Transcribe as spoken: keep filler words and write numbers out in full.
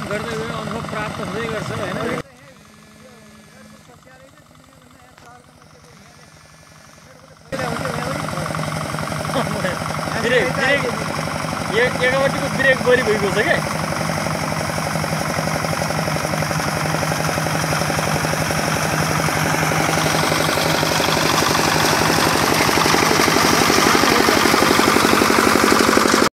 गर्दै गयो अनुभव प्राप्त हुँदै गर्छ हैन। ब्रेक ब्रेक एक एकवटीको ब्रेक बढी भइगयो छ क्या।